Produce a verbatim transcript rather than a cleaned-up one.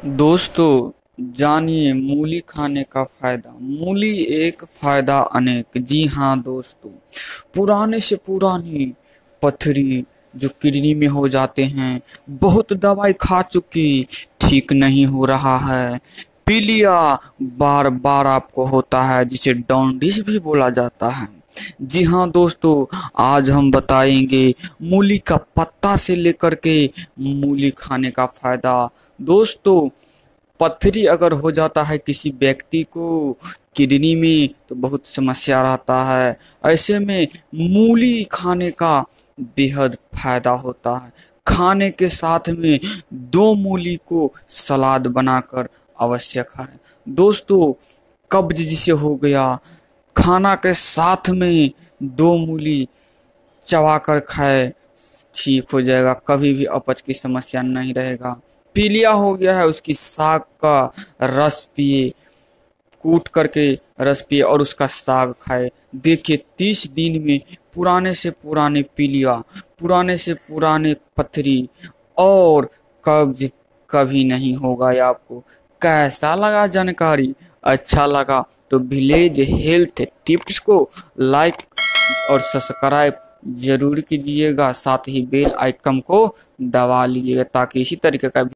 दोस्तों, जानिए मूली खाने का फायदा। मूली एक फायदा अनेक। जी हाँ दोस्तों, पुराने से पुरानी पथरी जो किडनी में हो जाते हैं, बहुत दवाई खा चुकी, ठीक नहीं हो रहा है। पीलिया बार बार आपको होता है, जिसे जॉन्डिस भी बोला जाता है। जी हाँ दोस्तों, आज हम बताएंगे मूली का पत्ता से लेकर के मूली खाने का फायदा। दोस्तों, पथरी अगर हो जाता है किसी व्यक्ति को किडनी में, तो बहुत समस्या रहता है। ऐसे में मूली खाने का बेहद फायदा होता है। खाने के साथ में दो मूली को सलाद बनाकर अवश्य खाएं। दोस्तों, कब्ज जिसे हो गया, खाना के साथ में दो मूली चबा कर खाए, ठीक हो जाएगा। कभी भी अपच की समस्या नहीं रहेगा। पीलिया हो गया है, उसकी साग का रस पिए, कूट करके रस पिए और उसका साग खाए। देखिए, तीस दिन में पुराने से पुराने पीलिया, पुराने से पुराने पथरी और कब्ज कभी नहीं होगा। ये आपको कैसा लगा जानकारी? अच्छा लगा तो विलेज हेल्थ टिप्स को लाइक और सब्सक्राइब जरूर कीजिएगा, साथ ही बेल आइकन को दबा लीजिएगा ताकि इसी तरीके का